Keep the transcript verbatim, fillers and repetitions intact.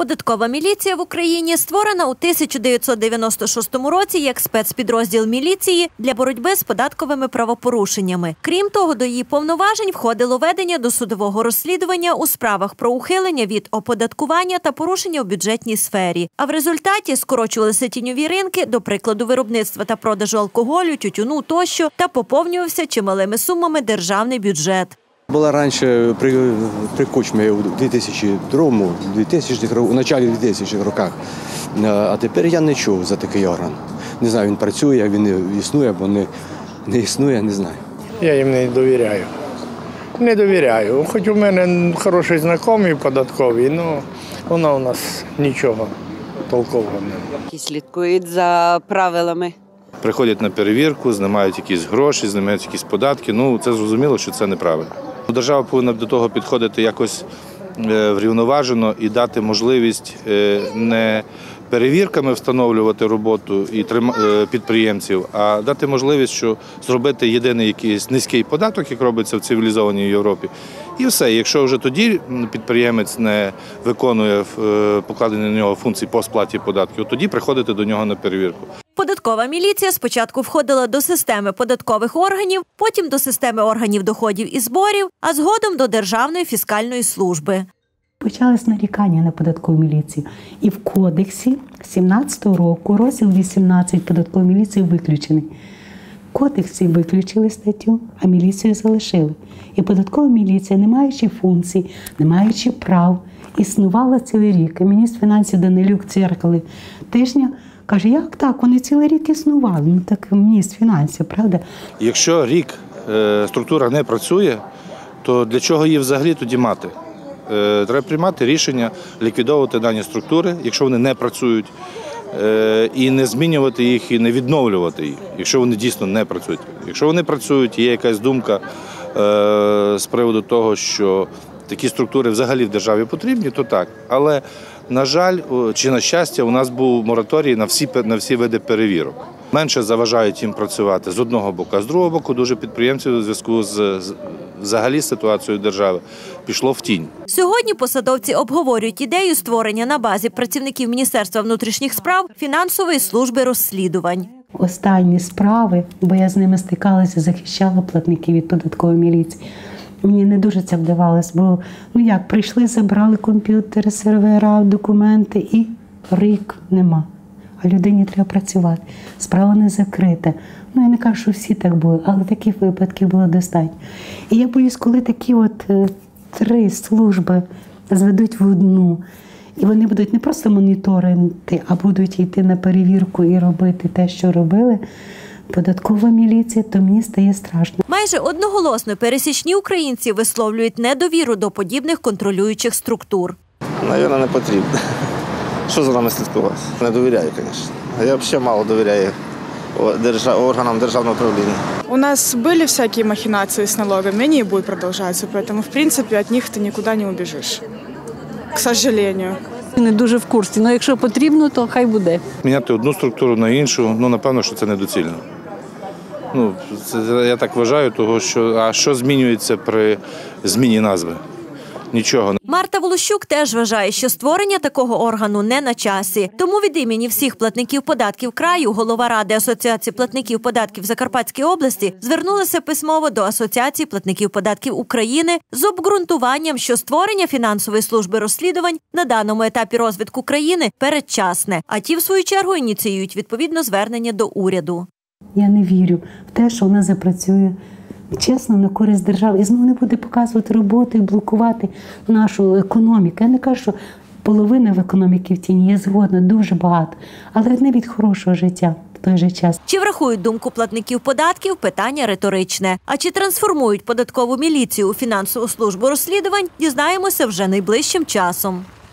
Податкова міліція в Україні створена у тисяча дев'ятсот дев'яносто шостому році як спецпідрозділ міліції для боротьби з податковими правопорушеннями. Крім того, до її повноважень входило ведення досудового розслідування у справах про ухилення від оподаткування та порушення у бюджетній сфері. А в результаті скорочувалися тіньові ринки, до прикладу, виробництва та продажу алкоголю, тютюну тощо, та поповнювався чималими сумами державний бюджет. Була раніше при, при Кучмі у дві тисячі другому, дві тисячних, у началі двохтисячних роках, а тепер я не чув за такий орган. Не знаю, він працює, він існує або не, не існує, не знаю. Я їм не довіряю. Не довіряю. Хоч у мене хороший знайомий податковий, але вона у нас нічого толкового немає. Слідкують за правилами. Приходять на перевірку, знімають якісь гроші, знімають якісь податки. Ну, це зрозуміло, що це неправильно. Держава повинна до того підходити якось врівноважено і дати можливість не перевірками встановлювати роботу і підприємців, а дати можливість, що зробити єдиний якийсь низький податок, як робиться в цивілізованій Європі. І все. Якщо вже тоді підприємець не виконує покладені на нього функції по сплаті податків, тоді приходити до нього на перевірку. Податкова міліція спочатку входила до системи податкових органів, потім до системи органів доходів і зборів, а згодом до Державної фіскальної служби. Почались нарікання на податкову міліцію. І в кодексі сімнадцятого року розділ вісімнадцять податкової міліції виключений. В кодексі виключили статтю, а міліцію залишили. І податкова міліція, не маючи функцій, не маючи прав, існувала цілий рік. І міністр фінансів Данилюк церкали тижня каже, як так, вони цілий рік існували. Ну так міністр фінансів, правда? Якщо рік е, структура не працює, то для чого її взагалі тоді мати? Е, треба приймати рішення ліквідовувати дані структури, якщо вони не працюють, е, і не змінювати їх, і не відновлювати їх, якщо вони дійсно не працюють. Якщо вони працюють, є якась думка е, з приводу того, що такі структури взагалі в державі потрібні, то так. Але, на жаль, чи на щастя, у нас був мораторій на всі, на всі види перевірок. Менше заважають їм працювати з одного боку, а з другого боку дуже підприємців у зв'язку з, з взагалі ситуацією держави пішло в тінь. Сьогодні посадовці обговорюють ідею створення на базі працівників Міністерства внутрішніх справ фінансової служби розслідувань. Останні справи, бо я з ними стикалася, захищала платників від податкової міліції. Мені не дуже це вдавалося, бо ну як, прийшли, забрали комп'ютери, сервера, документи і рік нема. А людині треба працювати. Справа не закрита. Ну, я не кажу, що всі так були, але таких випадків було достатньо. І я боюсь, коли такі от е, три служби зведуть в одну, і вони будуть не просто моніторити, а будуть йти на перевірку і робити те, що робили, податкова міліція, то мені стає страшно. Майже одноголосно пересічні українці висловлюють недовіру до подібних контролюючих структур. Навірно, не потрібно. Що за нами слідкувати? Не довіряю, звісно. Я взагалі мало довіряю органам державного управління. У нас были всякие махинации с налогами, они и будут продолжаться, поэтому, в принципе, от них ты никуда не убежишь, к сожалению. Не дуже в курсі, але якщо потрібно, то хай буде. Міняти одну структуру на іншу, ну, напевно, що це недоцільно. Ну, це, я так вважаю, того, що, а що змінюється при зміні назви? Нічого. Марта Волощук теж вважає, що створення такого органу не на часі. Тому від імені всіх платників податків краю голова Ради Асоціації платників податків Закарпатської області звернулася письмово до Асоціації платників податків України з обґрунтуванням, що створення фінансової служби розслідувань на даному етапі розвитку країни передчасне. А ті, в свою чергу, ініціюють відповідно звернення до уряду. Я не вірю в те, що вона запрацює чесно, на користь держави. І знову не буде показувати роботу і блокувати нашу економіку. Я не кажу, що половина в економіки в тіні, є згодна, дуже багато. Але не від хорошого життя в той же час. Чи врахують думку платників податків – питання риторичне. А чи трансформують податкову міліцію у фінансову службу розслідувань – дізнаємося вже найближчим часом.